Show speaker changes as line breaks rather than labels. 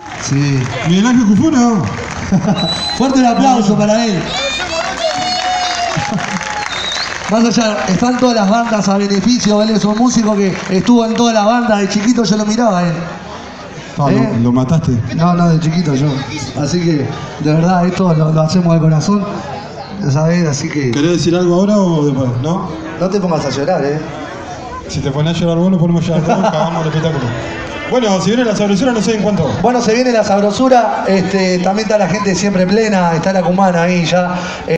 Sí.
Miguel Ángel Cufuna.
Fuerte el aplauso para él. Más allá, están todas las bandas a beneficio. Él es un músico que estuvo en todas las bandas. De chiquito yo lo miraba a él.
No, lo mataste.
No, de chiquito yo. Así que, de verdad, esto lo hacemos de corazón. ¿Sabes? Así que...
¿Querés decir algo ahora o después? ¿No?
No te pongas a llorar,
Si te pones a llorar vos, nos ponemos a llorar todos, cagamos el espectáculo. Bueno, si viene la sabrosura, no sé en cuánto.
Bueno, se viene la sabrosura. También está la gente siempre plena. Está la cumana ahí ya.